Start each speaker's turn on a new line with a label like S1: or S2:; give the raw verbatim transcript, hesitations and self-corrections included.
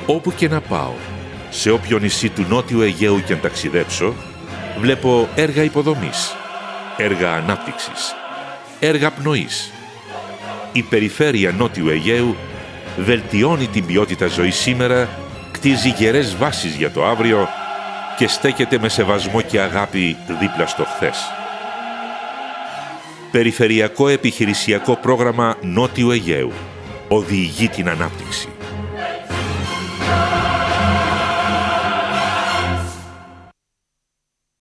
S1: Όπου και να πάω, σε όποιο νησί του Νότιου Αιγαίου και αν ταξιδέψω, βλέπω έργα υποδομής, έργα ανάπτυξης, έργα πνοής. Η περιφέρεια Νότιου Αιγαίου βελτιώνει την ποιότητα ζωής σήμερα, κτίζει γερές βάσεις για το αύριο και στέκεται με σεβασμό και αγάπη δίπλα στο χθες. Περιφερειακό Επιχειρησιακό Πρόγραμμα Νότιου Αιγαίου οδηγεί την ανάπτυξη.